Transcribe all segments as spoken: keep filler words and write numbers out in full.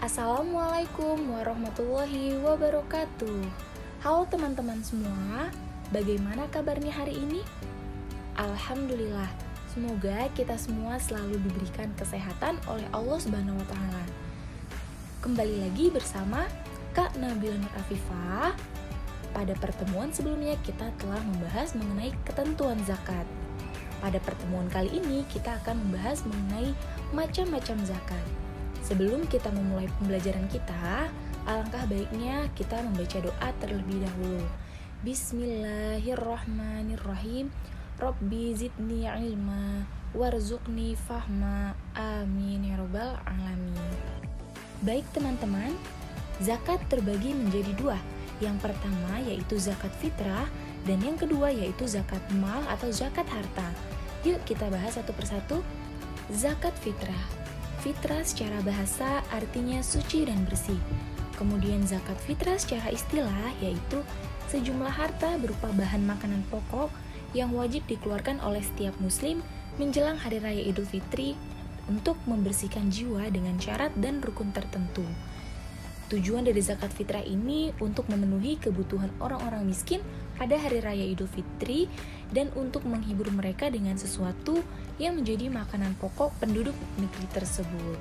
Assalamualaikum warahmatullahi wabarakatuh. Halo teman-teman semua, bagaimana kabarnya hari ini? Alhamdulillah, semoga kita semua selalu diberikan kesehatan oleh Allah Subhanahu wa taala. Kembali lagi bersama Kak Nabila Nur Afifah. Pada pertemuan sebelumnya kita telah membahas mengenai ketentuan zakat. Pada pertemuan kali ini kita akan membahas mengenai macam-macam zakat. Sebelum kita memulai pembelajaran kita, alangkah baiknya kita membaca doa terlebih dahulu. Bismillahirrahmanirrahim. Rabbi zidni ilma warzuqni fahma. Amin ya rabbal alamin. Baik teman-teman, zakat terbagi menjadi dua. Yang pertama yaitu zakat fitrah dan yang kedua yaitu zakat mal atau zakat harta. Yuk kita bahas satu persatu. Zakat fitrah. Fitrah secara bahasa artinya suci dan bersih. Kemudian zakat fitrah secara istilah yaitu sejumlah harta berupa bahan makanan pokok yang wajib dikeluarkan oleh setiap muslim menjelang hari raya Idul Fitri untuk membersihkan jiwa dengan syarat dan rukun tertentu. Tujuan dari zakat fitrah ini untuk memenuhi kebutuhan orang-orang miskin pada hari raya Idul Fitri dan untuk menghibur mereka dengan sesuatu yang menjadi makanan pokok penduduk negeri tersebut.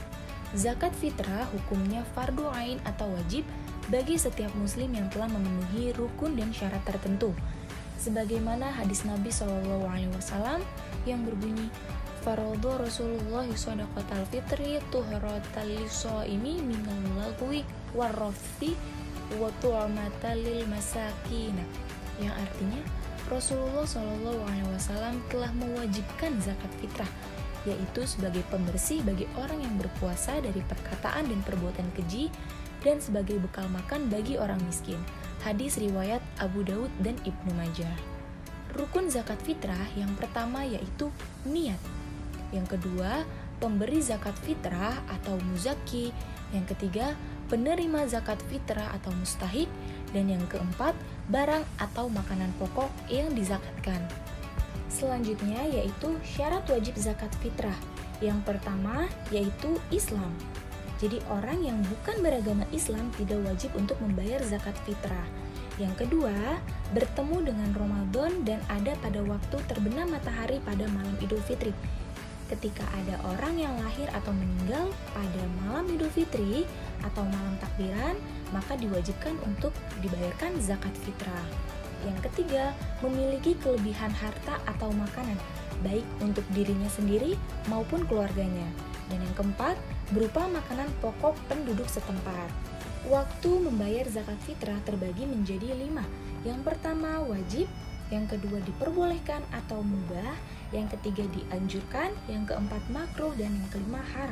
Zakat fitrah hukumnya fardu ain atau wajib bagi setiap muslim yang telah memenuhi rukun dan syarat tertentu. Sebagaimana hadis Nabi shallallahu alaihi wasallam yang berbunyi, Faradhu Rasulullah shadaqatal fitri tuhratal lishaimi minal lagwi warrafthi wa tu'matal lil masakin, yang artinya Rasulullah shallallahu alaihi wasallam telah mewajibkan zakat fitrah, yaitu sebagai pembersih bagi orang yang berpuasa dari perkataan dan perbuatan keji dan sebagai bekal makan bagi orang miskin. Hadis riwayat Abu Daud dan Ibnu Majah. Rukun zakat fitrah yang pertama yaitu niat. Yang kedua, pemberi zakat fitrah atau muzaki. Yang ketiga, penerima zakat fitrah atau mustahik. Dan yang keempat, barang atau makanan pokok yang dizakatkan. Selanjutnya yaitu syarat wajib zakat fitrah. Yang pertama yaitu Islam. Jadi orang yang bukan beragama Islam tidak wajib untuk membayar zakat fitrah. Yang kedua, bertemu dengan Ramadan dan ada pada waktu terbenam matahari pada malam Idul Fitri. Ketika ada orang yang lahir atau meninggal pada malam Idul Fitri atau malam takbiran, maka diwajibkan untuk dibayarkan zakat fitrah. Yang ketiga, memiliki kelebihan harta atau makanan, baik untuk dirinya sendiri maupun keluarganya. Dan yang keempat, berupa makanan pokok penduduk setempat. Waktu membayar zakat fitrah terbagi menjadi lima. Yang pertama wajib, yang kedua diperbolehkan atau mubah, yang ketiga dianjurkan, yang keempat makruh, dan yang kelima haram.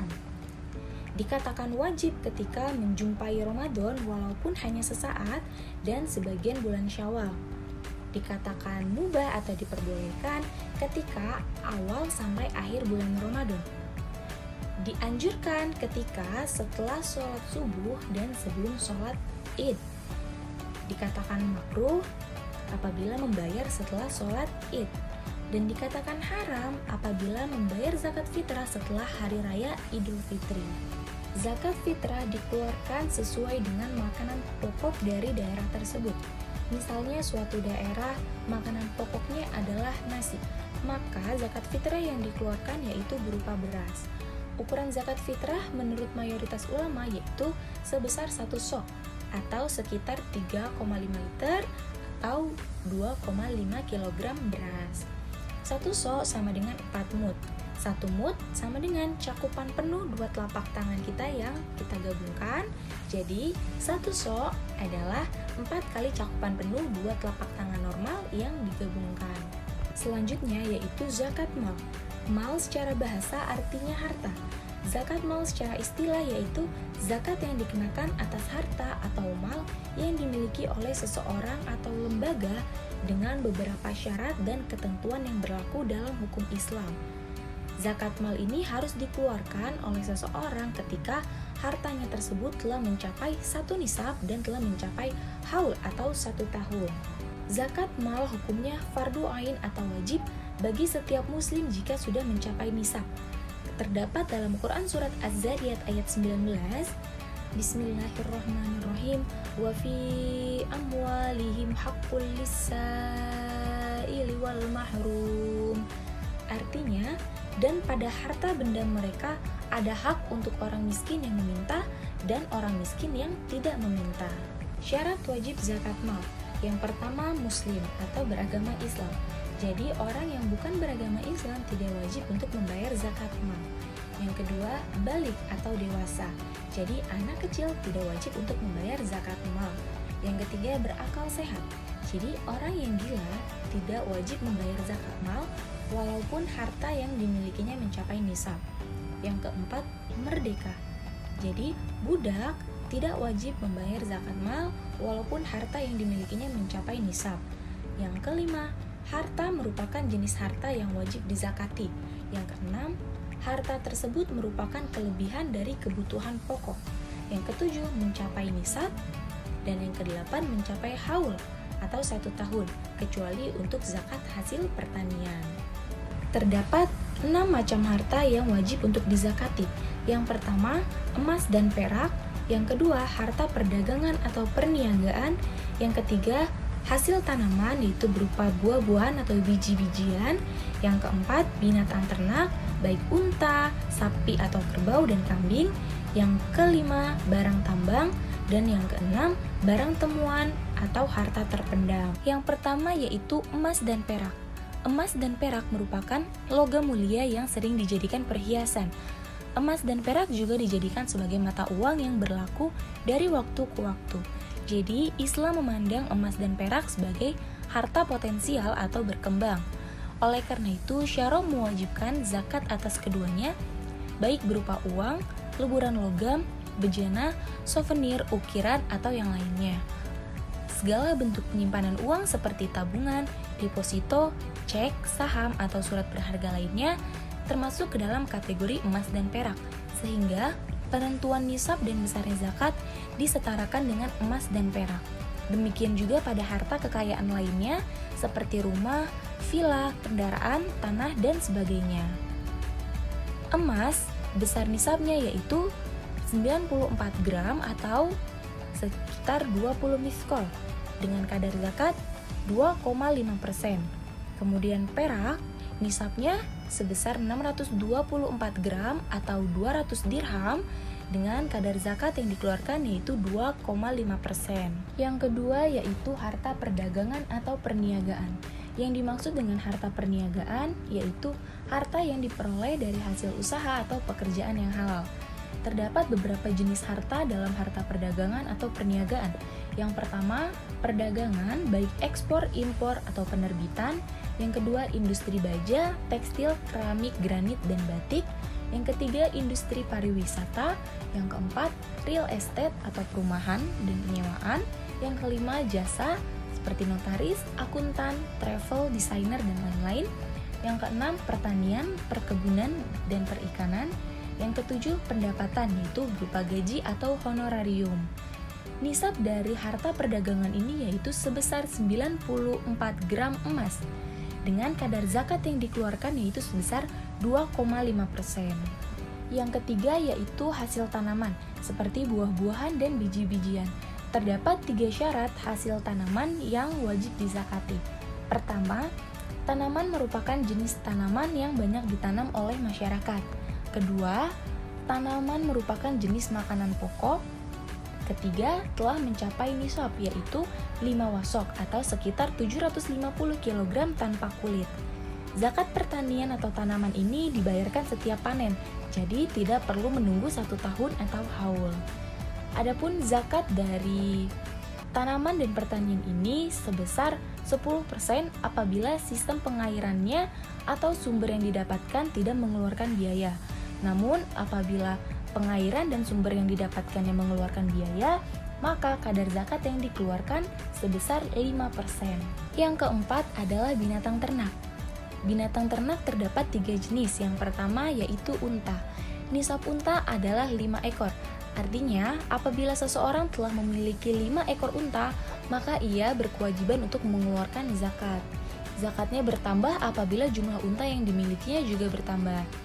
Dikatakan wajib ketika menjumpai Ramadan walaupun hanya sesaat dan sebagian bulan Syawal. Dikatakan mubah atau diperbolehkan ketika awal sampai akhir bulan Ramadan. Dianjurkan ketika setelah sholat subuh dan sebelum sholat id. Dikatakan makruh apabila membayar setelah sholat id. Dan dikatakan haram apabila membayar zakat fitrah setelah hari raya Idul Fitri. Zakat fitrah dikeluarkan sesuai dengan makanan pokok dari daerah tersebut. Misalnya suatu daerah makanan pokoknya adalah nasi, maka zakat fitrah yang dikeluarkan yaitu berupa beras. Ukuran zakat fitrah menurut mayoritas ulama yaitu sebesar satu sok atau sekitar tiga koma lima liter atau dua koma lima kilogram beras. Satu sok sama dengan empat mud. Satu mud sama dengan cakupan penuh dua telapak tangan kita yang kita gabungkan. Jadi satu sok adalah empat kali cakupan penuh dua telapak tangan normal yang digabungkan. Selanjutnya yaitu zakat mal. Mal secara bahasa artinya harta. Zakat mal secara istilah yaitu zakat yang dikenakan atas harta atau mal yang dimiliki oleh seseorang atau lembaga dengan beberapa syarat dan ketentuan yang berlaku dalam hukum Islam. Zakat mal ini harus dikeluarkan oleh seseorang ketika hartanya tersebut telah mencapai satu nisab dan telah mencapai haul atau satu tahun. Zakat mal hukumnya fardu ain atau wajib bagi setiap muslim jika sudah mencapai nisab. Terdapat dalam Quran surat Az-Zariyat ayat sembilan belas, Bismillahirrahmanirrahim. Wa fi amwalihim haqqul lis-sa'ili wal mahrum. Artinya, dan pada harta benda mereka ada hak untuk orang miskin yang meminta dan orang miskin yang tidak meminta. Syarat wajib zakat mal. Yang pertama, muslim atau beragama Islam. Jadi orang yang bukan beragama Islam tidak wajib untuk membayar zakat mal. Yang kedua, balik atau dewasa. Jadi anak kecil tidak wajib untuk membayar zakat mal. Yang ketiga, berakal sehat. Jadi orang yang gila tidak wajib membayar zakat mal walaupun harta yang dimilikinya mencapai nisab. Yang keempat, merdeka. Jadi budak tidak wajib membayar zakat mal walaupun harta yang dimilikinya mencapai nisab. Yang kelima, harta merupakan jenis harta yang wajib dizakati. Yang keenam, harta tersebut merupakan kelebihan dari kebutuhan pokok. Yang ketujuh, mencapai nisab. Dan yang kedelapan, mencapai haul atau satu tahun, kecuali untuk zakat hasil pertanian. Terdapat enam macam harta yang wajib untuk dizakati. Yang pertama, emas dan perak. Yang kedua, harta perdagangan atau perniagaan. Yang ketiga, hasil tanaman, yaitu berupa buah-buahan atau biji-bijian. Yang keempat, binatang ternak, baik unta, sapi atau kerbau dan kambing. Yang kelima, barang tambang. Dan yang keenam, barang temuan atau harta terpendam. Yang pertama yaitu emas dan perak. Emas dan perak merupakan logam mulia yang sering dijadikan perhiasan. Emas dan perak juga dijadikan sebagai mata uang yang berlaku dari waktu ke waktu. Jadi, Islam memandang emas dan perak sebagai harta potensial atau berkembang. Oleh karena itu, syara mewajibkan zakat atas keduanya, baik berupa uang, leburan logam, bejana, souvenir, ukiran, atau yang lainnya. Segala bentuk penyimpanan uang seperti tabungan, deposito, cek, saham, atau surat berharga lainnya termasuk ke dalam kategori emas dan perak, sehingga penentuan nisab dan besarnya zakat disetarakan dengan emas dan perak. Demikian juga pada harta kekayaan lainnya seperti rumah, villa, kendaraan, tanah, dan sebagainya. Emas, besar nisabnya yaitu sembilan puluh empat gram atau sekitar dua puluh miskol dengan kadar zakat dua koma lima persen. Kemudian perak, nisabnya sebesar enam ratus dua puluh empat gram atau dua ratus dirham dengan kadar zakat yang dikeluarkan yaitu dua koma lima persen. Yang kedua yaitu harta perdagangan atau perniagaan. Yang dimaksud dengan harta perniagaan yaitu harta yang diperoleh dari hasil usaha atau pekerjaan yang halal. Terdapat beberapa jenis harta dalam harta perdagangan atau perniagaan. Yang pertama, perdagangan baik ekspor, impor, atau penerbitan. Yang kedua, industri baja, tekstil, keramik, granit, dan batik. Yang ketiga, industri pariwisata. Yang keempat, real estate atau perumahan dan penyewaan. Yang kelima, jasa seperti notaris, akuntan, travel, desainer, dan lain-lain. Yang keenam, pertanian, perkebunan, dan perikanan. Yang ketujuh, pendapatan, yaitu berupa gaji atau honorarium. Nisab dari harta perdagangan ini yaitu sebesar sembilan puluh empat gram emas dengan kadar zakat yang dikeluarkan yaitu sebesar dua koma lima persen. Yang ketiga yaitu hasil tanaman seperti buah-buahan dan biji-bijian. Terdapat tiga syarat hasil tanaman yang wajib dizakati. Pertama, tanaman merupakan jenis tanaman yang banyak ditanam oleh masyarakat. Kedua, tanaman merupakan jenis makanan pokok. Ketiga, telah mencapai nisab yaitu lima wasok atau sekitar tujuh ratus lima puluh kilogram tanpa kulit. Zakat pertanian atau tanaman ini dibayarkan setiap panen, jadi tidak perlu menunggu satu tahun atau haul. Adapun zakat dari tanaman dan pertanian ini sebesar sepuluh persen apabila sistem pengairannya atau sumber yang didapatkan tidak mengeluarkan biaya. Namun, apabila pengairan dan sumber yang didapatkan yang mengeluarkan biaya, maka kadar zakat yang dikeluarkan sebesar lima persen. Yang keempat adalah binatang ternak. Binatang ternak terdapat tiga jenis. Yang pertama yaitu unta. Nisab unta adalah lima ekor. Artinya, apabila seseorang telah memiliki lima ekor unta, maka ia berkewajiban untuk mengeluarkan zakat. Zakatnya bertambah apabila jumlah unta yang dimilikinya juga bertambah.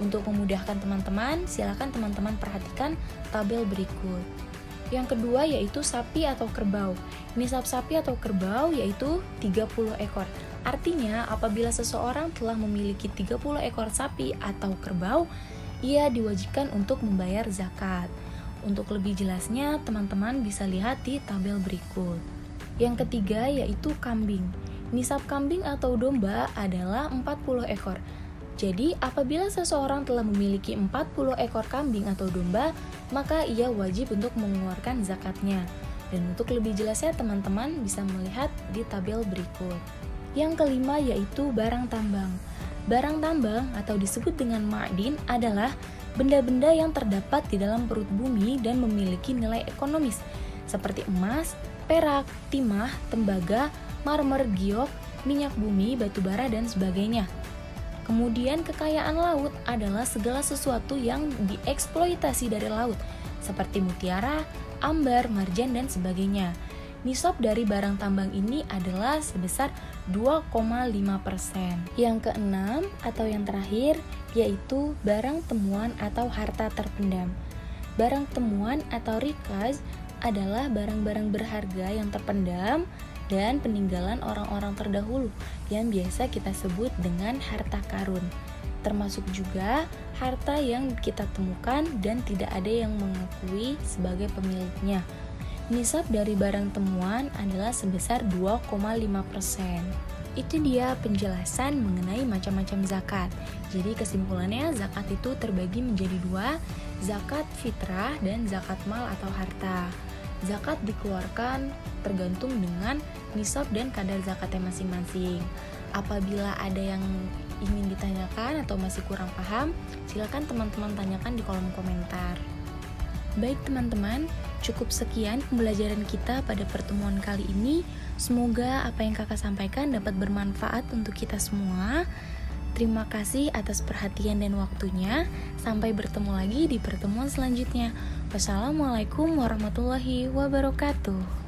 Untuk memudahkan teman-teman, silakan teman-teman perhatikan tabel berikut. Yang kedua yaitu sapi atau kerbau. Nisab sapi atau kerbau yaitu tiga puluh ekor. Artinya, apabila seseorang telah memiliki tiga puluh ekor sapi atau kerbau, ia diwajibkan untuk membayar zakat. Untuk lebih jelasnya, teman-teman bisa lihat di tabel berikut. Yang ketiga yaitu kambing. Nisab kambing atau domba adalah empat puluh ekor. Jadi, apabila seseorang telah memiliki empat puluh ekor kambing atau domba, maka ia wajib untuk mengeluarkan zakatnya. Dan untuk lebih jelasnya, teman-teman bisa melihat di tabel berikut. Yang kelima yaitu barang tambang. Barang tambang atau disebut dengan ma'din adalah benda-benda yang terdapat di dalam perut bumi dan memiliki nilai ekonomis, seperti emas, perak, timah, tembaga, marmer, giok, minyak bumi, batu bara, dan sebagainya. Kemudian kekayaan laut adalah segala sesuatu yang dieksploitasi dari laut, seperti mutiara, ambar, marjan, dan sebagainya. Nisab dari barang tambang ini adalah sebesar dua koma lima persen. Yang keenam atau yang terakhir yaitu barang temuan atau harta terpendam. Barang temuan atau rikaz adalah barang-barang berharga yang terpendam dan peninggalan orang-orang terdahulu yang biasa kita sebut dengan harta karun. Termasuk juga harta yang kita temukan dan tidak ada yang mengakui sebagai pemiliknya. Nisab dari barang temuan adalah sebesar dua koma lima persen. Itu dia penjelasan mengenai macam-macam zakat. Jadi kesimpulannya, zakat itu terbagi menjadi dua, zakat fitrah dan zakat mal atau harta. Zakat dikeluarkan tergantung dengan nisab dan kadar zakatnya masing-masing. Apabila ada yang ingin ditanyakan atau masih kurang paham, silakan teman-teman tanyakan di kolom komentar. Baik teman-teman, cukup sekian pembelajaran kita pada pertemuan kali ini. Semoga apa yang kakak sampaikan dapat bermanfaat untuk kita semua. Terima kasih atas perhatian dan waktunya. Sampai bertemu lagi di pertemuan selanjutnya. Wassalamualaikum warahmatullahi wabarakatuh.